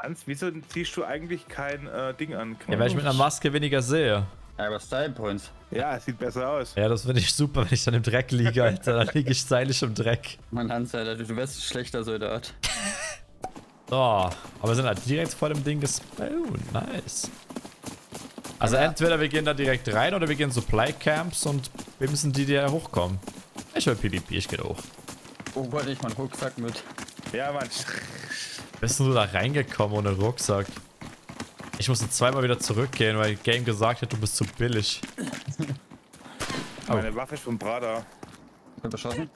Hans, wieso ziehst du eigentlich kein Ding an? Ja, weil ich mit einer Maske weniger sehe. Ja, aber Style Points. Ja, es sieht besser aus. Ja, das finde ich super, wenn ich dann im Dreck liege, Alter. Dann liege ich stylisch im Dreck. Mann, Hans, Alter, du wärst ein schlechter Soldat. So, aber wir sind halt direkt vor dem Ding gespawnt. Nice. Also entweder wir gehen da direkt rein oder wir gehen Supply Camps und bimsen die da hochkommen. Ich will PvP, ich geh hoch. Oh Gott, ich mein Rucksack mit. Ja, Mann. Bist du da reingekommen ohne Rucksack? Ich musste zweimal wieder zurückgehen, weil Game gesagt hat, du bist zu billig. Meine Waffe ist vom Brada. Wird beschossen?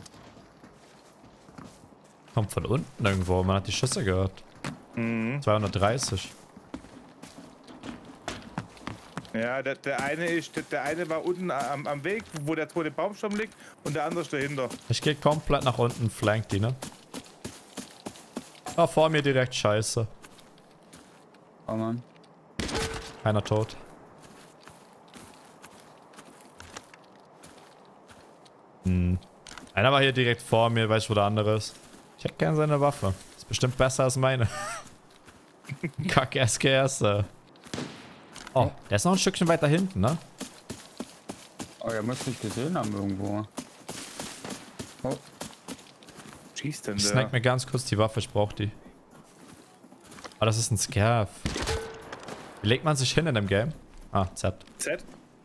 Kommt von unten irgendwo, man hat die Schüsse gehört. 230. Ja, der eine war unten am Weg, wo der tote Baumstamm liegt, und der andere ist dahinter. Ich gehe komplett nach unten, flank die, ne? Ah, vor mir direkt, scheiße. Oh Mann. Einer tot. Einer war hier direkt vor mir, weiß ich, wo der andere ist. Ich hätte gern seine Waffe. Ist bestimmt besser als meine. Kack SKS. Oh, der ist noch ein Stückchen weiter hinten, ne? Oh, er muss mich gesehen haben irgendwo. Oh. Schießt denn Ich der? snack mir ganz kurz die Waffe, ich brauch die. Ah, das ist ein Scav. Wie legt man sich hin in dem Game? Ah, Z. Z?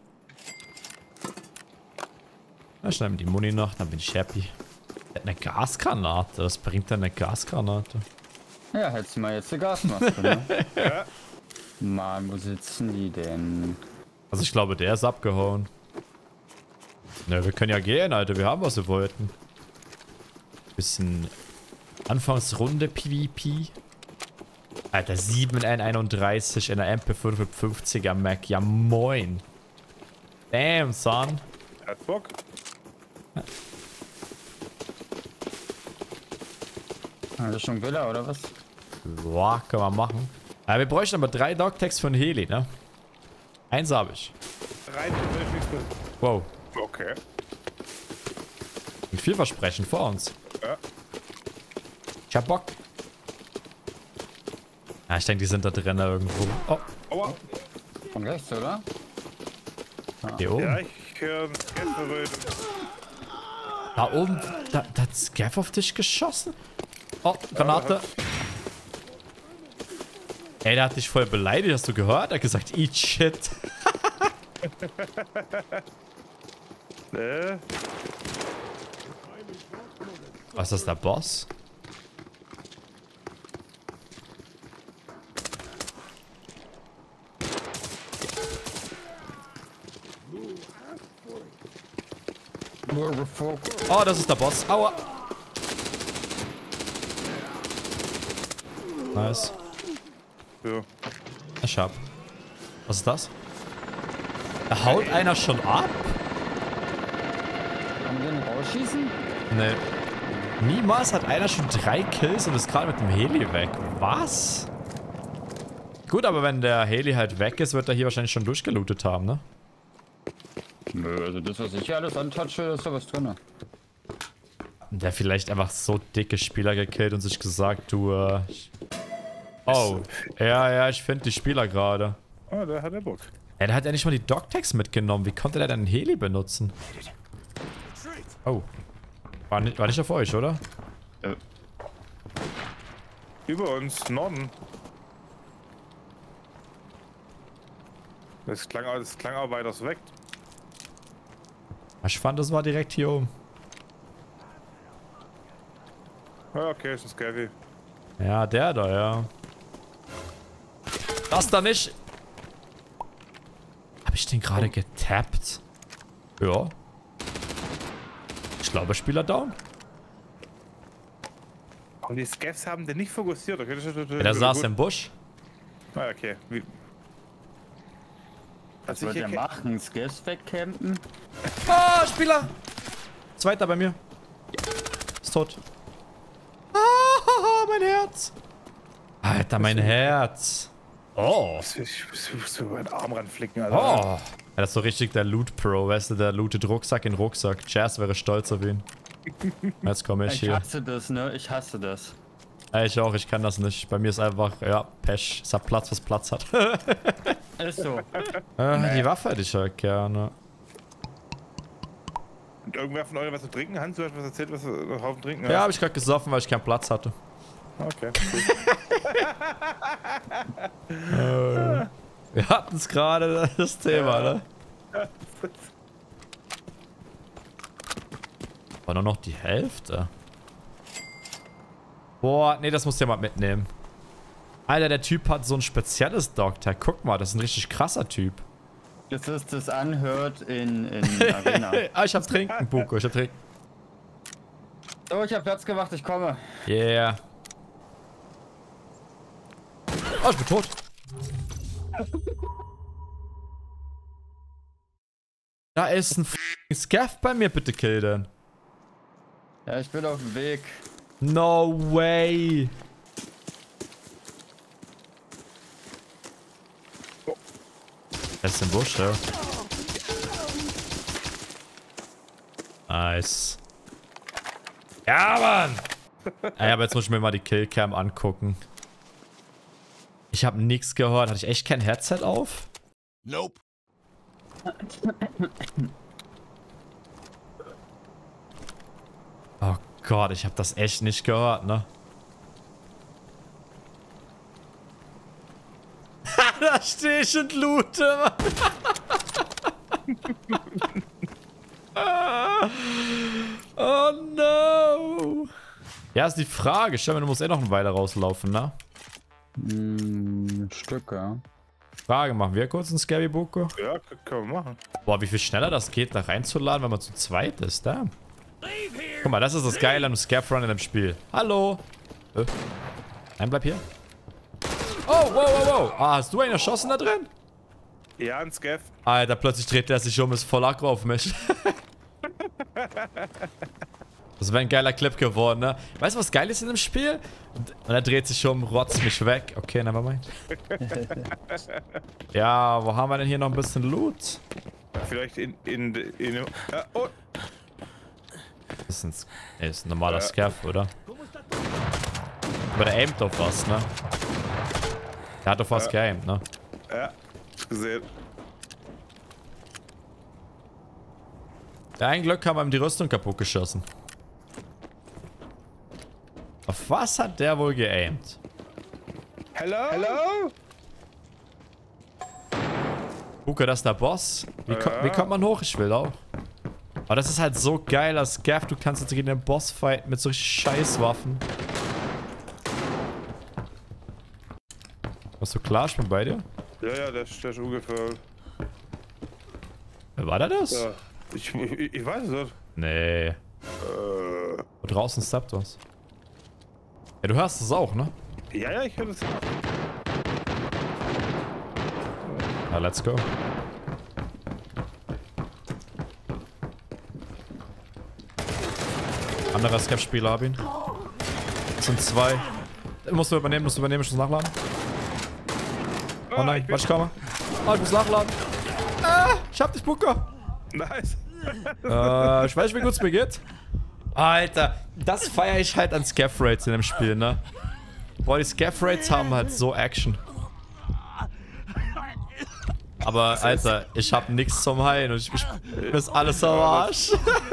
Na, schnell die Muni noch, dann bin ich happy. Der hat eine Gasgranate. Was bringt denn eine Gasgranate? Ja, hättest du mal jetzt eine Gasmaske, ne? Ja. Mann, wo sitzen die denn? Also ich glaube, der ist abgehauen. Na, wir können ja gehen, Alter. Wir haben, was wir wollten. Bisschen Anfangsrunde PvP. Alter, 7N31 in der MP55er Mac. Ja, moin. Damn, son. Hat Bock. Das ist schon Villa, oder was? Boah, können wir machen. Aber wir bräuchten aber 3 Dogtags für einen Heli, ne? Eins habe ich. Rein, will ich nichts tun. Wow. Okay. Ein Vielversprechen vor uns. Ja. Ich hab Bock. Ja, ich denke, die sind da drin irgendwo. Oh, Aua. Von rechts, oder? hier oben. Ja, ich höre Gänseröte. Da oben, da hat Scav auf dich geschossen. Oh, Granate. Ey, der hat dich voll beleidigt, hast du gehört? Er hat gesagt, eat shit. Was ist das, der Boss? Oh, das ist der Boss. Aua. Nice. So. Ich hab. Was ist das? Da haut einer schon ab? Kann man den rausschießen? Nee. Niemals hat einer schon 3 Kills und ist gerade mit dem Heli weg. Was? Gut, aber wenn der Heli halt weg ist, wird er hier wahrscheinlich schon durchgelootet haben, ne? Nö, also das, was ich hier alles antatsche, ist da was drin. Der vielleicht einfach so dicke Spieler gekillt und sich gesagt, du, Oh. Ja, ich finde die Spieler gerade. Oh, da hat er Bock. Ja, der hat ja nicht mal die Dogtags mitgenommen. Wie konnte der denn einen Heli benutzen? Oh. War nicht auf euch, oder? Über uns, Norden. Das klang auch weiter weg. Ich fand, das war direkt hier oben. Ja, okay, ist ein Scavy. Ja, der da, ja. Das da nicht. Habe ich den gerade getappt? Ja. Ich glaube, Spieler down. Und die Scavs haben den nicht fokussiert. Okay, Ja, der saß im Busch. Ah, okay. Was wollt ihr machen? Scavs wegcampen? Ah, Spieler! Zweiter bei mir. Ist tot. Ah, mein Herz. Alter, mein Herz. Oh. Ich muss so meinen Arm ranflicken, Alter. Oh. Er ist so richtig der Loot-Pro, weißt du, der lootet Rucksack in Rucksack. Jazz wäre stolz auf ihn. Jetzt komme ich Ich hier. hasse das, ne? Ich hasse das. Ich auch, ich kann das nicht. Bei mir ist einfach, ja, Pech. Es hat Platz, was Platz hat. Ist so. Die Waffe hätte ich halt gerne. Und irgendwer von euch was zu trinken? Hans, du hast was erzählt, was du noch Haufen trinken hast? Ja, habe ich gerade gesoffen, weil ich keinen Platz hatte. Okay. Wir hatten es gerade, das Thema, Ja. ne? War nur noch die Hälfte. Boah, nee, das muss jemand mitnehmen. Alter, der Typ hat so ein spezielles Dogtag. Guck mal, das ist ein richtig krasser Typ. Das ist das anhört in Arena. Ah, ich hab Trinken, Buko, ich hab Trinken. So, ich hab Platz gemacht, ich komme. Yeah. Oh, ich bin tot. Da ist ein f***ing Scaff bei mir, bitte kill den. Ja, ich bin auf dem Weg. No way. Das ist im Busch, ja. Nice. Ja, Mann! Ey, aber jetzt muss ich mir mal die Killcam angucken. Ich habe nichts gehört. Hatte ich echt kein Headset auf? Nope. Oh Gott, ich habe das echt nicht gehört, ne? Da stehe ich und loote. Oh no. Ja, ist die Frage. Stell mir, du musst eh noch eine Weile rauslaufen, ne? Ein Stück, ja. Frage, machen wir kurz einen Scary Buko? Ja, können wir machen. Boah, wie viel schneller das geht, da reinzuladen, wenn man zu zweit ist, da. Guck mal, das ist das Geile am Scaff-Run in dem Spiel. Hallo. Nein, bleib hier. Oh, wow, wow, wow. Ah, hast du einen erschossen da drin? Ja, ein Scaff. Alter, plötzlich dreht der sich um, ist voll Aggro auf mich. Das wäre ein geiler Clip geworden, ne? Weißt du, was geil ist in dem Spiel? Und er dreht sich um, rotzt mich weg. Okay, nevermind. Ja, wo haben wir denn hier noch ein bisschen Loot? Vielleicht oh, Das ist ein normaler Scaff, oder? Aber der aimt auf was, ne? Der hat auf was geaimt, ne? ja, gesehen. Ja, ein Glück haben wir ihm die Rüstung kaputt geschossen. Auf was hat der wohl geaimt? Hello? Hello? Buka, das ist der Boss. Wie kommt man hoch? Ich will auch. Aber das ist halt so geil, als Scaff. Du kannst jetzt gegen den Boss fighten mit solchen Scheißwaffen. Warst du klar? Ich bin bei dir. Ja, der ist ungefähr. Wer war da das? Ja. Ich weiß es nicht. Nee. Wo draußen stoppt was. Ja, du hörst es auch, ne? Ja, ich höre das. Na, let's go. Anderer Scaff-Spieler hab ihn. Das sind zwei. Musst du übernehmen, ich muss nachladen. Oh nein, warte, ich komme. Oh, ich muss nachladen. Ich hab dich, Buka. Nice. Ich weiß nicht, wie gut es mir geht. Alter, das feiere ich halt an Scaff-Rates in dem Spiel, ne? Boah, die Scaff-Rates haben halt so Action. Aber, Alter, ich hab nix zum Heilen und mir ist alles am Arsch.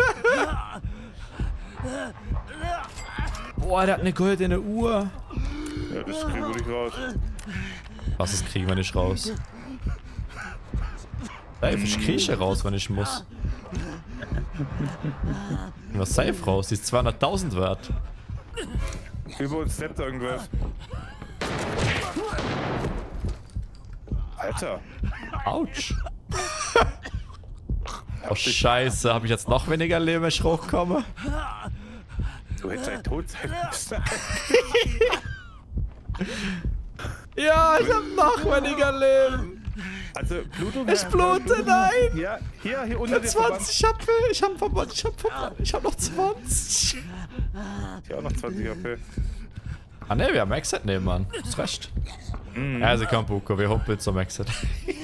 Boah, der hat eine goldene Uhr. Ja, das kriegen wir nicht raus. Was, das kriegen wir nicht raus? Safe, ich krieche raus, wenn ich muss. Was safe raus? Die ist 200.000 wert. Über uns steppt irgendwas. Alter. Autsch. Oh scheiße, habe ich jetzt noch weniger Leben, wenn ich hochkomme? Du hättest halt tot sein müssen. Ja, ich hab noch weniger Leben. Also, Blutung. Ich blute, nein. Ja, hier unter dem 20 HP. Ich hab noch 20. Ja, auch noch 20 HP. Ah ne, wir haben Exit nebenan. Du hast recht. Ja, also komm, Buko, wir humpeln zum Exit.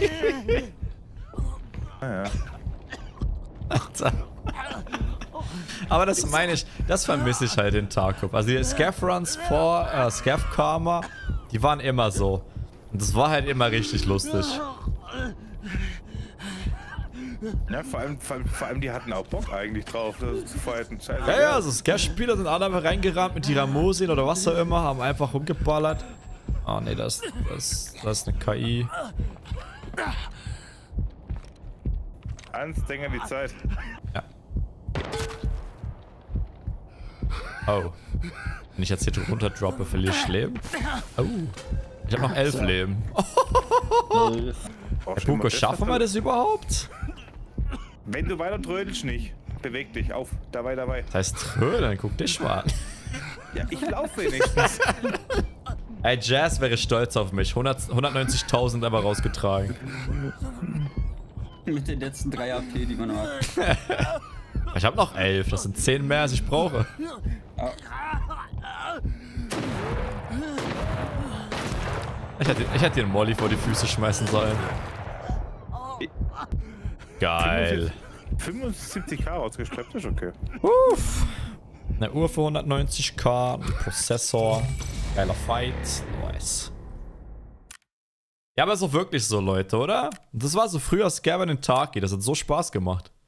Ah, ja. Alter. Aber das meine ich, das vermisse ich halt in Tarkov. Also die Scav-Runs vor Scav-Karma, die waren immer so. Und das war halt immer richtig lustig. Ja, vor allem die hatten auch Bock eigentlich drauf, das zu fighten. Scheiße. Ja, also Scav-Spieler sind alle einfach reingerannt mit Tiramosin oder was auch immer, haben einfach rumgeballert. Oh ne, das ist eine KI. Hans, denk an die Zeit. Ja. Oh. Wenn ich jetzt hier runter droppe, verliere ich Leben. Oh. Ich habe noch 11 Leben. Herr Puko, schaffen wir das überhaupt? Wenn du weiter trödelst, nicht. Beweg dich, auf. Dabei. Das heißt trödeln, guck dich mal an. Ja, ich laufe wenigstens. Ey, Jazz wäre stolz auf mich. 190.000 aber rausgetragen. Mit den letzten 3 AP, die man hat. Ich habe noch 11. Das sind 10 mehr, als ich brauche. Ich hätte dir einen Molly vor die Füße schmeißen sollen. Geil. 75k rausgeschleppt, ist okay. Uff. Eine Uhr für 190k, ein Prozessor. Geiler Fight. Nice. Ja, aber ist doch wirklich so, Leute, oder? Das war so früher Scaven in Taki. Das hat so Spaß gemacht.